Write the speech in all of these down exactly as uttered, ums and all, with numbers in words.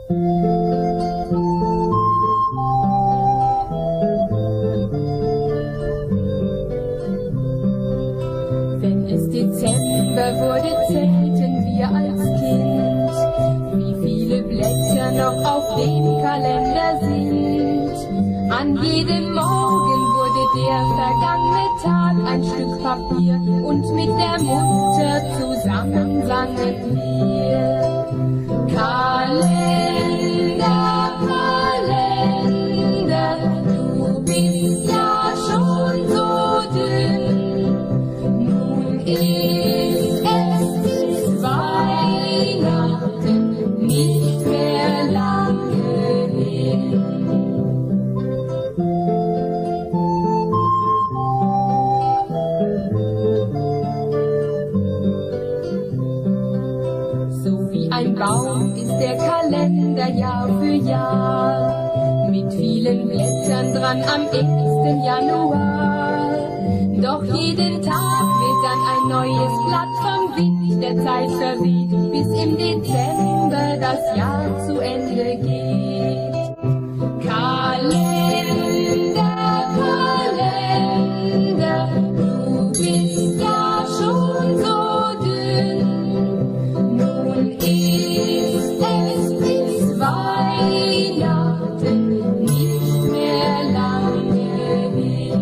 Wenn es Dezember wurde, zählten wir als Kind, wie viele Blätter noch auf dem Kalender sind. An jedem Morgen wurde der vergangene Tag ein Stück Papier und mit der Mutter zusammen sangen wir. Kalender, Kalender, du bist ja schon so dünn. Nun ist es bis Weihnachten nicht mehr lange hin. Ein Baum ist der Kalender Jahr für Jahr, mit vielen Blättern dran am ersten Januar. Doch jeden Tag wird dann ein neues Blatt vom Wind der Zeit verweht, bis im Dezember das Jahr zu Ende geht. Kalender, Kalender, du bist ja schon so dünn. Nun ist es bis Weihnachten nicht mehr lange hin.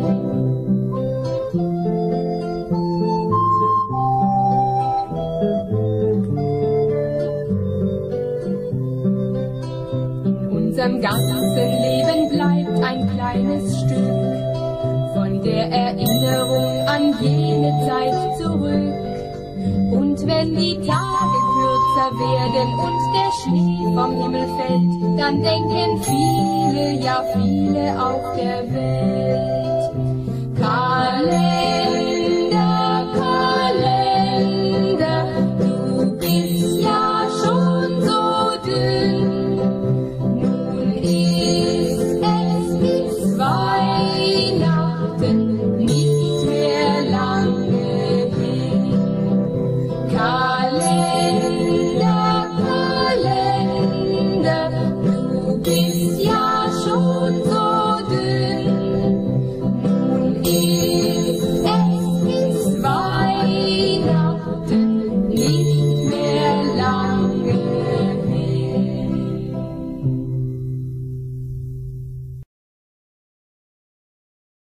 In unserem ganzen Leben bleibt ein kleines Stück von der Erinnerung an jene Zeit zurück. Und wenn die Tage kürzer werden und der Schnee vom Himmel fällt, dann denken viele, ja viele auf der Welt. Kalender